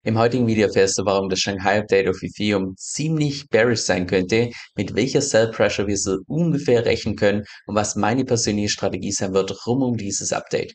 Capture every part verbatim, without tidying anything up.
Im heutigen Video erfährst du, warum das Shanghai Update auf Ethereum ziemlich bearish sein könnte, mit welcher Sell Pressure wir so ungefähr rechnen können und was meine persönliche Strategie sein wird rund um dieses Update.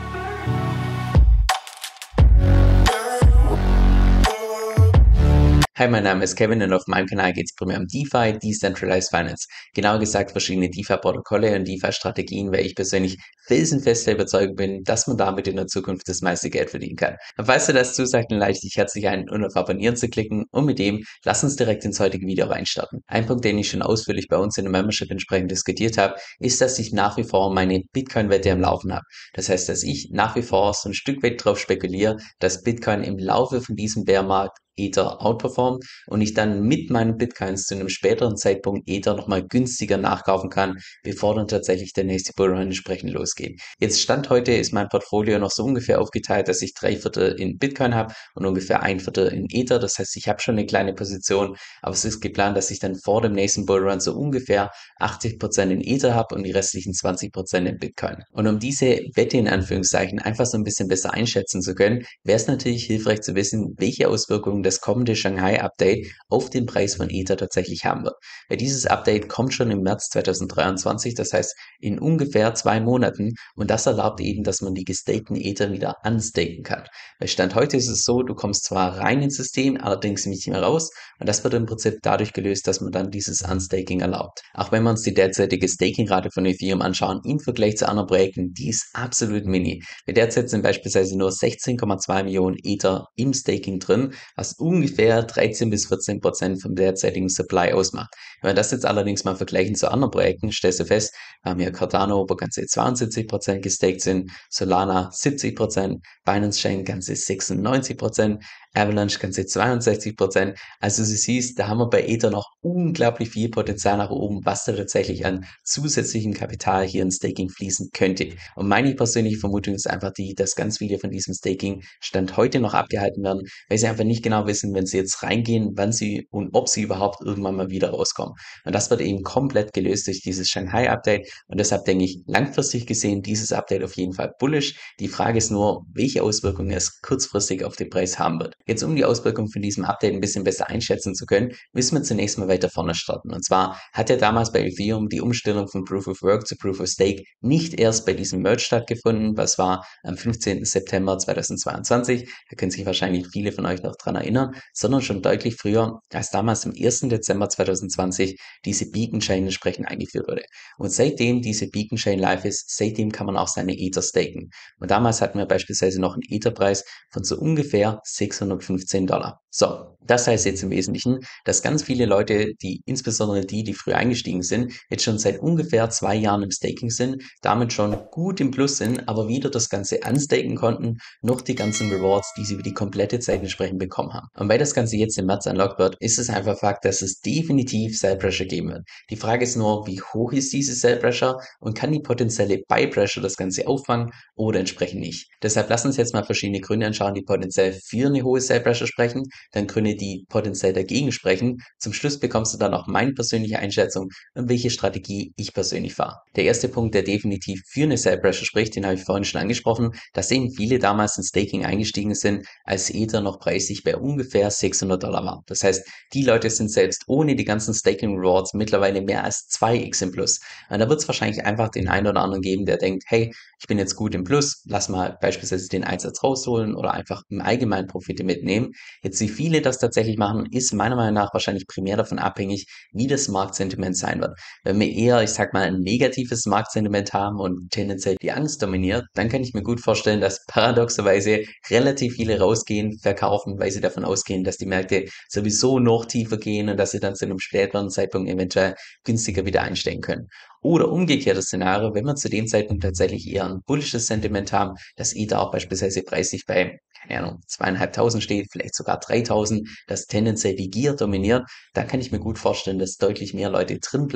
Hi, mein Name ist Kevin und auf meinem Kanal geht es primär um DeFi, Decentralized Finance. Genauer gesagt verschiedene DeFi-Protokolle und DeFi-Strategien, weil ich persönlich felsenfest der Überzeugung bin, dass man damit in der Zukunft das meiste Geld verdienen kann. Und falls dir das zusagt, dann lade ich dich herzlich ein, um auf Abonnieren zu klicken und mit dem lass uns direkt ins heutige Video reinstarten. Ein Punkt, den ich schon ausführlich bei uns in der Membership entsprechend diskutiert habe, ist, dass ich nach wie vor meine Bitcoin-Wette am Laufen habe. Das heißt, dass ich nach wie vor so ein Stück weit drauf spekuliere, dass Bitcoin im Laufe von diesem Bärmarkt Ether outperformt und ich dann mit meinen Bitcoins zu einem späteren Zeitpunkt Ether nochmal günstiger nachkaufen kann, bevor dann tatsächlich der nächste Bullrun entsprechend losgeht. Jetzt Stand heute ist mein Portfolio noch so ungefähr aufgeteilt, dass ich drei Viertel in Bitcoin habe und ungefähr ein Viertel in Ether. Das heißt, ich habe schon eine kleine Position, aber es ist geplant, dass ich dann vor dem nächsten Bullrun so ungefähr achtzig Prozent in Ether habe und die restlichen zwanzig Prozent in Bitcoin. Und um diese Wette in Anführungszeichen einfach so ein bisschen besser einschätzen zu können, wäre es natürlich hilfreich zu wissen, welche Auswirkungen das kommende Shanghai-Update auf den Preis von Ether tatsächlich haben wird. Weil dieses Update kommt schon im März zweitausenddreiundzwanzig, das heißt in ungefähr zwei Monaten, und das erlaubt eben, dass man die gestakten Ether wieder unstaken kann. Weil Stand heute ist es so, du kommst zwar rein ins System, allerdings nicht mehr raus, und das wird im Prinzip dadurch gelöst, dass man dann dieses Unstaking erlaubt. Auch wenn wir uns die derzeitige Staking-Rate von Ethereum anschauen, im Vergleich zu anderen Projekten, die ist absolut mini. Wir derzeit sind beispielsweise nur sechzehn Komma zwei Millionen Ether im Staking drin, was ungefähr dreizehn bis vierzehn Prozent vom derzeitigen Supply ausmacht. Wenn wir das jetzt allerdings mal vergleichen zu anderen Projekten, stellst du fest, wir haben hier Cardano, wo ganze zweiundsiebzig Prozent gestaked sind, Solana siebzig Prozent, Binance Chain ganze sechsundneunzig Prozent, Avalanche ganze zweiundsechzig Prozent. Also du siehst, da haben wir bei Ether noch unglaublich viel Potenzial nach oben, was da tatsächlich an zusätzlichem Kapital hier in Staking fließen könnte. Und meine persönliche Vermutung ist einfach die, dass ganz viele von diesem Staking Stand heute noch abgehalten werden, weil sie einfach nicht genau wissen, wenn sie jetzt reingehen, wann sie und ob sie überhaupt irgendwann mal wieder rauskommen. Und das wird eben komplett gelöst durch dieses Shanghai-Update. Und deshalb denke ich, langfristig gesehen, dieses Update auf jeden Fall bullish. Die Frage ist nur, welche Auswirkungen es kurzfristig auf den Preis haben wird. Jetzt, um die Auswirkungen von diesem Update ein bisschen besser einschätzen zu können, müssen wir zunächst mal weiter vorne starten. Und zwar hat ja damals bei Ethereum die Umstellung von Proof of Work zu Proof of Stake nicht erst bei diesem Merge stattgefunden, was war am fünfzehnten September zweitausendzweiundzwanzig, da können sich wahrscheinlich viele von euch noch dran erinnern, sondern schon deutlich früher, als damals am ersten Dezember zweitausendzwanzig diese Beacon Chain entsprechend eingeführt wurde. Und seitdem diese Beacon Chain live ist, seitdem kann man auch seine Ether staken. Und damals hatten wir beispielsweise noch einen Ether-Preis von so ungefähr sechshundertfünfzehn Dollar. So, das heißt jetzt im Wesentlichen, dass ganz viele Leute, die insbesondere die, die früh eingestiegen sind, jetzt schon seit ungefähr zwei Jahren im Staking sind, damit schon gut im Plus sind, aber weder das Ganze unstaken konnten, noch die ganzen Rewards, die sie über die komplette Zeit entsprechend bekommen haben. Und weil das Ganze jetzt im März unlocked wird, ist es einfach Fakt, dass es definitiv Sell Pressure geben wird. Die Frage ist nur, wie hoch ist diese Sell Pressure und kann die potenzielle Buy Pressure das Ganze auffangen oder entsprechend nicht. Deshalb lass uns jetzt mal verschiedene Gründe anschauen, die potenziell für eine hohe Sell Pressure sprechen, dann Gründe, die potenziell dagegen sprechen. Zum Schluss bekommst du dann auch meine persönliche Einschätzung und welche Strategie ich persönlich fahre. Der erste Punkt, der definitiv für eine Sell Pressure spricht, den habe ich vorhin schon angesprochen, dass eben viele damals in Staking eingestiegen sind, als Ether noch preislich bei ungefähr sechshundert Dollar war. Das heißt, die Leute sind selbst ohne die ganzen Staking Rewards mittlerweile mehr als zwei x im Plus. Und da wird es wahrscheinlich einfach den einen oder anderen geben, der denkt, hey, ich bin jetzt gut im Plus, lass mal beispielsweise den Einsatz rausholen oder einfach im Allgemeinen Profite mitnehmen. Jetzt wie viele das tatsächlich machen, ist meiner Meinung nach wahrscheinlich primär davon abhängig, wie das Marktsentiment sein wird. Wenn wir eher, ich sag mal, ein negatives Marktsentiment haben und tendenziell die Angst dominiert, dann kann ich mir gut vorstellen, dass paradoxerweise relativ viele rausgehen, verkaufen, weil sie davon ausgehen, dass die Märkte sowieso noch tiefer gehen und dass sie dann zu einem späteren Zeitpunkt eventuell günstiger wieder einsteigen können. Oder umgekehrtes Szenario, wenn wir zu dem Zeitpunkt tatsächlich eher ein bullisches Sentiment haben, dass Ether auch beispielsweise preislich bei, keine Ahnung, zweieinhalbtausend steht, vielleicht sogar dreitausend, das tendenziell die Gier dominiert, dann kann ich mir gut vorstellen, dass deutlich mehr Leute drin bleiben,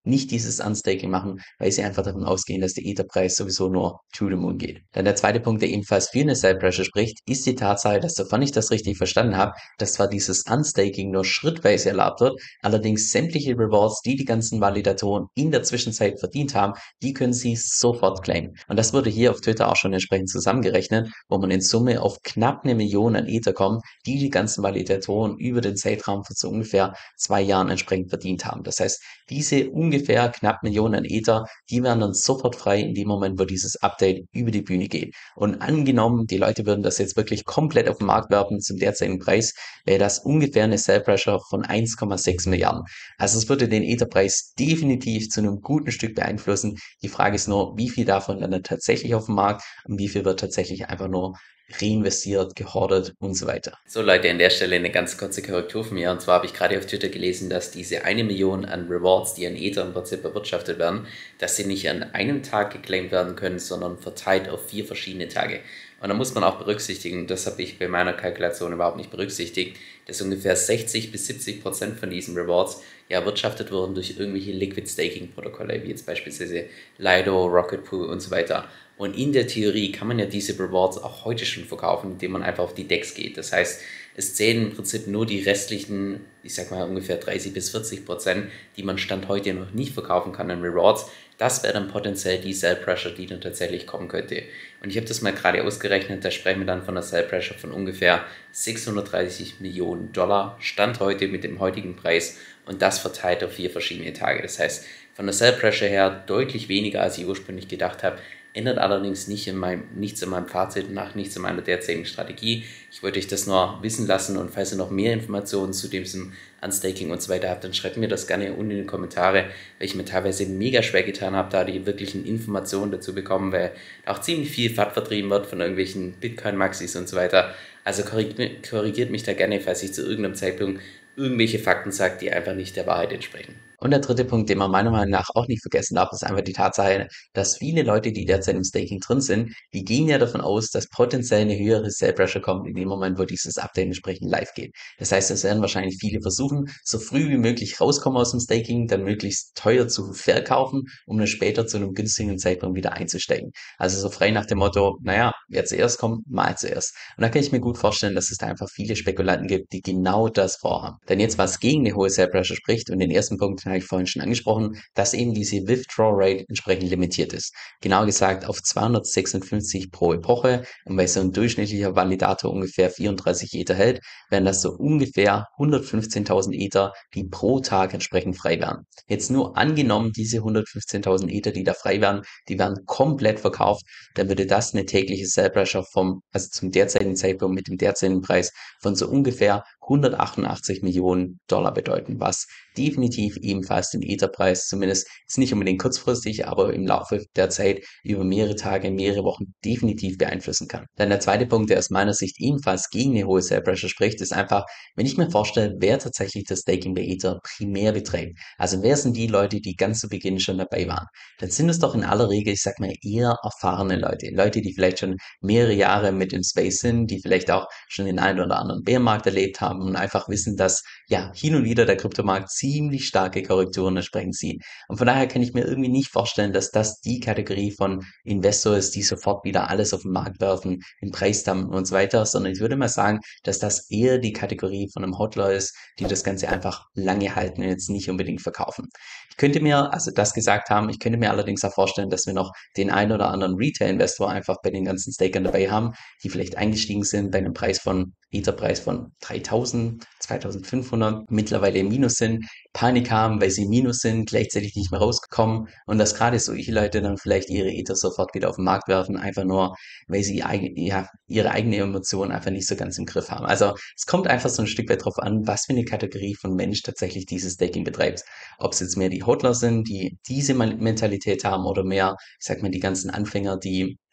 nicht dieses Unstaking machen, weil sie einfach davon ausgehen, dass der Ether-Preis sowieso nur to the moon geht. Dann der zweite Punkt, der ebenfalls für eine Sell Pressure spricht, ist die Tatsache, dass, sofern ich das richtig verstanden habe, dass zwar dieses Unstaking nur schrittweise erlaubt wird, allerdings sämtliche Rewards, die die ganzen Validatoren in der Zwischenzeit verdient haben, die können sie sofort claimen. Und das wurde hier auf Twitter auch schon entsprechend zusammengerechnet, wo man in Summe auf knapp eine Million an Ether kommt, die die ganzen Validatoren über den Zeitraum von so ungefähr zwei Jahren entsprechend verdient haben. Das heißt, diese ungefähr knapp Millionen an Ether, die werden dann sofort frei in dem Moment, wo dieses Update über die Bühne geht. Und angenommen, die Leute würden das jetzt wirklich komplett auf den Markt werfen zum derzeitigen Preis, wäre das ungefähr eine Sell Pressure von eins Komma sechs Milliarden. Also es würde den Ether-Preis definitiv zu einem guten Stück beeinflussen. Die Frage ist nur, wie viel davon landet tatsächlich auf dem Markt und wie viel wird tatsächlich einfach nur reinvestiert, gehortet und so weiter. So Leute, an der Stelle eine ganz kurze Korrektur von mir. Und zwar habe ich gerade auf Twitter gelesen, dass diese eine Million an Rewards, die an Ether im Prinzip erwirtschaftet werden, dass sie nicht an einem Tag geclaimt werden können, sondern verteilt auf vier verschiedene Tage. Und da muss man auch berücksichtigen, das habe ich bei meiner Kalkulation überhaupt nicht berücksichtigt, dass ungefähr sechzig bis siebzig Prozent von diesen Rewards ja erwirtschaftet wurden durch irgendwelche Liquid Staking Protokolle, wie jetzt beispielsweise Lido, Rocket Pool und so weiter. Und in der Theorie kann man ja diese Rewards auch heute schon verkaufen, indem man einfach auf die Decks geht. Das heißt, es zählen im Prinzip nur die restlichen, ich sag mal ungefähr dreißig bis vierzig Prozent, die man Stand heute noch nicht verkaufen kann an Rewards. Das wäre dann potenziell die Sell Pressure, die dann tatsächlich kommen könnte. Und ich habe das mal gerade ausgerechnet, da sprechen wir dann von einer Sell Pressure von ungefähr sechshundertdreißig Millionen Dollar, Stand heute mit dem heutigen Preis, und das verteilt auf vier verschiedene Tage. Das heißt, von der Sell Pressure her deutlich weniger, als ich ursprünglich gedacht habe, ändert allerdings nicht in meinem, nichts in meinem Fazit nach, nichts in meiner derzeitigen Strategie. Ich wollte euch das nur wissen lassen, und falls ihr noch mehr Informationen zu diesem Unstaking und so weiter habt, dann schreibt mir das gerne unten in die Kommentare, weil ich mir teilweise mega schwer getan habe, da die wirklichen Informationen dazu bekommen, weil auch ziemlich viel F A T vertrieben wird von irgendwelchen Bitcoin-Maxis und so weiter. Also korrigiert, korrigiert mich da gerne, falls ich zu irgendeinem Zeitpunkt irgendwelche Fakten sage, die einfach nicht der Wahrheit entsprechen. Und der dritte Punkt, den man meiner Meinung nach auch nicht vergessen darf, ist einfach die Tatsache, dass viele Leute, die derzeit im Staking drin sind, die gehen ja davon aus, dass potenziell eine höhere Sell Pressure kommt in dem Moment, wo dieses Update entsprechend live geht. Das heißt, es werden wahrscheinlich viele versuchen, so früh wie möglich rauskommen aus dem Staking, dann möglichst teuer zu verkaufen, um dann später zu einem günstigen Zeitpunkt wieder einzusteigen. Also so frei nach dem Motto, naja, wer zuerst kommt, mal zuerst. Und da kann ich mir gut vorstellen, dass es da einfach viele Spekulanten gibt, die genau das vorhaben. Denn jetzt, was gegen eine hohe Sell Pressure spricht, und den ersten Punkt habe ich vorhin schon angesprochen, dass eben diese Withdraw Rate entsprechend limitiert ist. Genauer gesagt auf zweihundertsechsundfünfzig pro Epoche, und weil so ein durchschnittlicher Validator ungefähr vierunddreißig Ether hält, wären das so ungefähr hundertfünfzehntausend Ether, die pro Tag entsprechend frei wären. Jetzt nur angenommen, diese hundertfünfzehntausend Ether, die da frei wären, die werden komplett verkauft, dann würde das eine tägliche Sell Pressure vom, also zum derzeitigen Zeitpunkt mit dem derzeitigen Preis von so ungefähr hundertachtundachtzig Millionen Dollar bedeuten, was definitiv ebenfalls den Ether-Preis, zumindest jetzt nicht unbedingt kurzfristig, aber im Laufe der Zeit über mehrere Tage, mehrere Wochen definitiv beeinflussen kann. Dann der zweite Punkt, der aus meiner Sicht ebenfalls gegen eine hohe Sell Pressure spricht, ist einfach, wenn ich mir vorstelle, wer tatsächlich das Staking bei Ether primär betreibt. Also wer sind die Leute, die ganz zu Beginn schon dabei waren? Dann sind es doch in aller Regel, ich sag mal, eher erfahrene Leute. Leute, die vielleicht schon mehrere Jahre mit im Space sind, die vielleicht auch schon den einen oder anderen Bärmarkt erlebt haben und einfach wissen, dass ja hin und wieder der Kryptomarkt ziemlich starke Korrekturen entsprechend sieht. Und von daher kann ich mir irgendwie nicht vorstellen, dass das die Kategorie von Investor ist, die sofort wieder alles auf den Markt werfen, den Preis dumpen und so weiter, sondern ich würde mal sagen, dass das eher die Kategorie von einem Hodler ist, die das Ganze einfach lange halten und jetzt nicht unbedingt verkaufen. Ich könnte mir, also das gesagt haben, ich könnte mir allerdings auch vorstellen, dass wir noch den einen oder anderen Retail-Investor einfach bei den ganzen Stakern dabei haben, die vielleicht eingestiegen sind bei einem Preis von, Ether-Preis von dreitausend, zweitausendfünfhundert, mittlerweile im Minus sind, Panik haben, weil sie im Minus sind, gleichzeitig nicht mehr rausgekommen, und dass gerade solche Leute dann vielleicht ihre Ether sofort wieder auf den Markt werfen, einfach nur, weil sie eigen, ja, ihre eigene Emotion einfach nicht so ganz im Griff haben. Also es kommt einfach so ein Stück weit drauf an, was für eine Kategorie von Mensch tatsächlich dieses Staking betreibt. Ob es jetzt mehr die Hodler sind, die diese Mentalität haben, oder mehr, ich sag mal, die ganzen Anfänger, die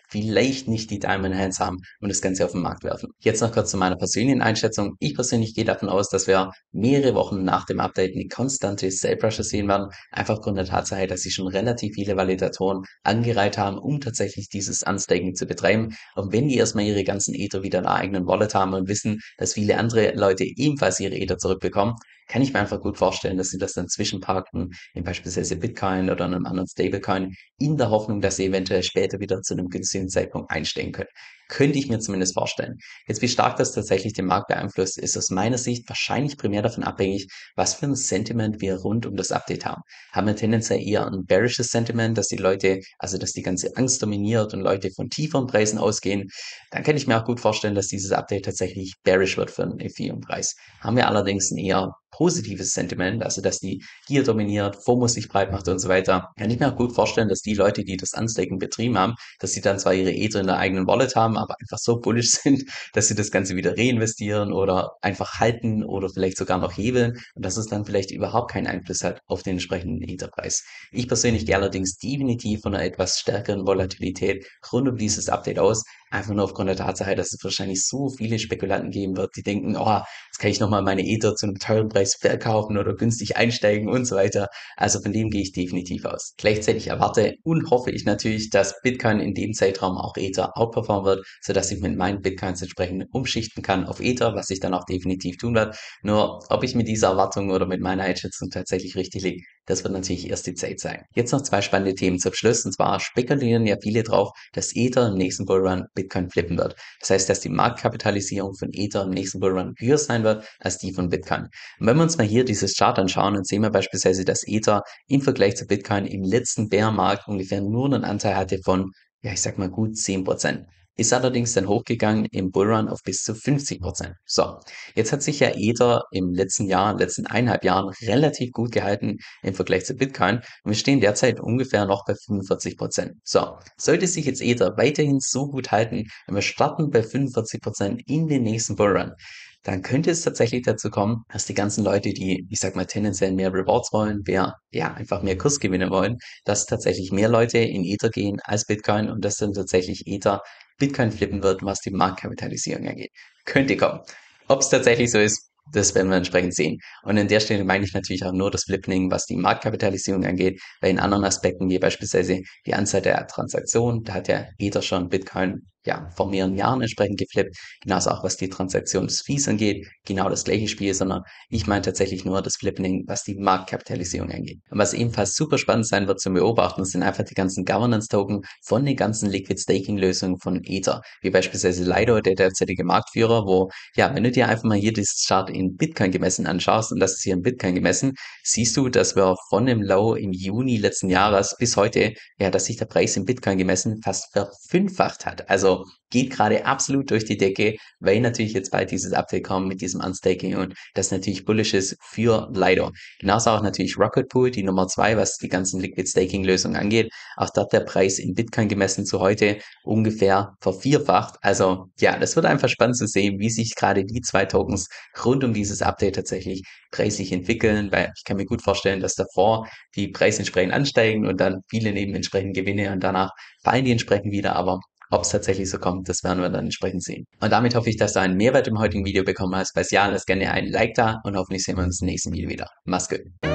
vielleicht nicht die Diamond Hands haben und das Ganze auf den Markt werfen. Jetzt noch kurz zu meiner persönlichen Einschätzung. Ich persönlich gehe davon aus, dass wir mehrere Wochen nach dem Update eine konstante Sale Pressure sehen werden, einfach aufgrund der Tatsache, dass sie schon relativ viele Validatoren angereiht haben, um tatsächlich dieses Unstaking zu betreiben. Und wenn die erstmal ihre ganzen Ether wieder in einer eigenen Wallet haben und wissen, dass viele andere Leute ebenfalls ihre Ether zurückbekommen, kann ich mir einfach gut vorstellen, dass sie das dann zwischenparken in beispielsweise Bitcoin oder einem anderen Stablecoin in der Hoffnung, dass sie eventuell später wieder zu einem günstigen Zeitpunkt einsteigen können. Könnte ich mir zumindest vorstellen. Jetzt, wie stark das tatsächlich den Markt beeinflusst, ist aus meiner Sicht wahrscheinlich primär davon abhängig, was für ein Sentiment wir rund um das Update haben. Haben wir tendenziell eher ein bearishes Sentiment, dass die Leute, also dass die ganze Angst dominiert und Leute von tieferen Preisen ausgehen, dann kann ich mir auch gut vorstellen, dass dieses Update tatsächlich bearish wird für den Ethereum-Preis. Haben wir allerdings ein eher positives Sentiment, also dass die Gier dominiert, FOMO sich breit macht und so weiter, kann ich mir auch gut vorstellen, dass die Leute, die das Unstaking betrieben haben, dass sie dann zwar ihre Ether in der eigenen Wallet haben, aber einfach so bullish sind, dass sie das Ganze wieder reinvestieren oder einfach halten oder vielleicht sogar noch hebeln und dass es dann vielleicht überhaupt keinen Einfluss hat auf den entsprechenden Etherpreis. Ich persönlich gehe allerdings definitiv von einer etwas stärkeren Volatilität rund um dieses Update aus, einfach nur aufgrund der Tatsache, dass es wahrscheinlich so viele Spekulanten geben wird, die denken, oh, jetzt kann ich nochmal meine Ether zu einem teuren Preis verkaufen oder günstig einsteigen und so weiter. Also von dem gehe ich definitiv aus. Gleichzeitig erwarte und hoffe ich natürlich, dass Bitcoin in dem Zeitraum auch Ether outperformen wird, sodass ich mit meinen Bitcoins entsprechend umschichten kann auf Ether, was ich dann auch definitiv tun werde. Nur ob ich mit dieser Erwartung oder mit meiner Einschätzung tatsächlich richtig liege, das wird natürlich erst die Zeit sein. Jetzt noch zwei spannende Themen zum Schluss. Und zwar spekulieren ja viele drauf, dass Ether im nächsten Bullrun Bitcoin flippen wird. Das heißt, dass die Marktkapitalisierung von Ether im nächsten Bullrun höher sein wird als die von Bitcoin. Und wenn wir uns mal hier dieses Chart anschauen, dann sehen wir beispielsweise, dass Ether im Vergleich zu Bitcoin im letzten Bärmarkt ungefähr nur einen Anteil hatte von, ja, ich sag mal gut zehn Prozent. Ist allerdings dann hochgegangen im Bullrun auf bis zu fünfzig Prozent. So, jetzt hat sich ja Ether im letzten Jahr, letzten eineinhalb Jahren relativ gut gehalten im Vergleich zu Bitcoin und wir stehen derzeit ungefähr noch bei fünfundvierzig Prozent. So, sollte sich jetzt Ether weiterhin so gut halten und wir starten bei fünfundvierzig Prozent in den nächsten Bullrun, dann könnte es tatsächlich dazu kommen, dass die ganzen Leute, die, ich sag mal, tendenziell mehr Rewards wollen, wer, ja, einfach mehr Kursgewinne wollen, dass tatsächlich mehr Leute in Ether gehen als Bitcoin und dass dann tatsächlich Ether Bitcoin flippen wird, was die Marktkapitalisierung angeht. Könnte kommen. Ob es tatsächlich so ist, das werden wir entsprechend sehen. Und an der Stelle meine ich natürlich auch nur das Flippening, was die Marktkapitalisierung angeht, weil in anderen Aspekten, wie beispielsweise die Anzahl der Transaktionen, da hat ja Ether schon Bitcoin ja vor mehreren Jahren entsprechend geflippt, genauso auch was die Transaktionsfees angeht, genau das gleiche Spiel, sondern ich meine tatsächlich nur das Flippening, was die Marktkapitalisierung angeht. Und was ebenfalls super spannend sein wird zu beobachten, sind einfach die ganzen Governance-Token von den ganzen Liquid-Staking-Lösungen von Ether, wie beispielsweise Lido, der derzeitige Marktführer, wo, ja, wenn du dir einfach mal hier dieses Chart in Bitcoin gemessen anschaust und das ist hier in Bitcoin gemessen, siehst du, dass wir von dem Low im Juni letzten Jahres bis heute, ja, dass sich der Preis in Bitcoin gemessen fast verfünffacht hat. Also geht gerade absolut durch die Decke, weil natürlich jetzt bald dieses Update kommt mit diesem Unstaking und das natürlich bullish ist für Lido. Genauso auch natürlich Rocket Pool, die Nummer zwei, was die ganzen Liquid Staking Lösungen angeht. Auch dort der Preis in Bitcoin gemessen zu heute ungefähr vervierfacht. Also ja, das wird einfach spannend zu sehen, wie sich gerade die zwei Tokens rund um dieses Update tatsächlich preislich entwickeln, weil ich kann mir gut vorstellen, dass davor die Preise entsprechend ansteigen und dann viele nehmen entsprechend Gewinne und danach fallen die entsprechend wieder, aber ob es tatsächlich so kommt, das werden wir dann entsprechend sehen. Und damit hoffe ich, dass du einen Mehrwert im heutigen Video bekommen hast. Falls ja, lass gerne ein Like da und hoffentlich sehen wir uns im nächsten Video wieder. Mach's gut.